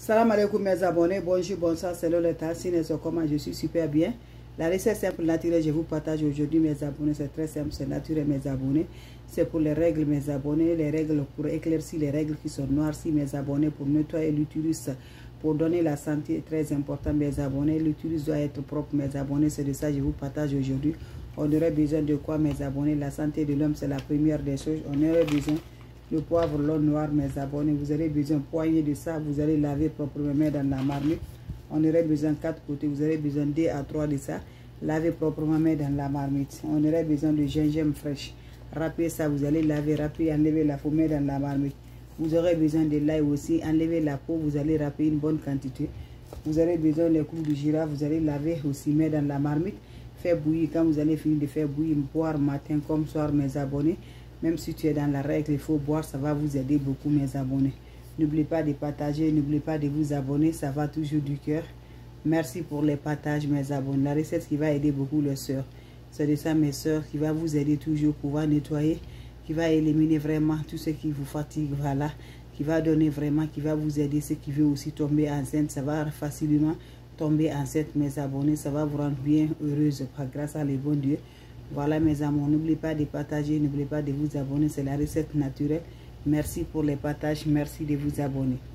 Salam alaikum mes abonnés, bonjour, bonsoir, c'est le Tassine, comment je suis super bien. La recette simple naturelle, je vous partage aujourd'hui mes abonnés, c'est très simple, c'est naturel mes abonnés. C'est pour les règles mes abonnés, les règles pour éclaircir les règles qui sont noircies mes abonnés, pour nettoyer l'utérus, pour donner la santé, très important mes abonnés. L'utérus doit être propre mes abonnés, c'est de ça que je vous partage aujourd'hui. On aurait besoin de quoi mes abonnés? La santé de l'homme c'est la première des choses. On aurait besoin le poivre, l'eau noire, mes abonnés. Vous aurez besoin de poignée de ça. Vous allez laver proprement dans la marmite. On aurait besoin de 4 côtés. Vous aurez besoin de 2 à 3 de ça. Laver proprement dans la marmite. On aurait besoin de gingembre fraîche. Râpez ça. Vous allez laver, râper, enlever la fumée dans la marmite. Vous aurez besoin de l'ail aussi. Enlever la peau. Vous allez râper une bonne quantité. Vous aurez besoin des clous de girafe. Vous allez laver aussi, mettre dans la marmite. Faire bouillir. Quand vous allez finir de faire bouillir, boire matin comme soir, mes abonnés. Même si tu es dans la règle, il faut boire, ça va vous aider beaucoup mes abonnés. N'oubliez pas de partager, n'oubliez pas de vous abonner, ça va toujours du cœur. Merci pour les partages mes abonnés. La recette qui va aider beaucoup les soeurs. C'est de ça mes soeurs qui va vous aider toujours pour pouvoir nettoyer, qui va éliminer vraiment tout ce qui vous fatigue, voilà. Qui va donner vraiment, qui va vous aider, ceux qui veulent aussi tomber enceinte, ça va facilement tomber enceinte mes abonnés, ça va vous rendre bien heureuse grâce à les bons dieux. Voilà mes amours, n'oubliez pas de partager, n'oubliez pas de vous abonner, c'est la recette naturelle. Merci pour les partages, merci de vous abonner.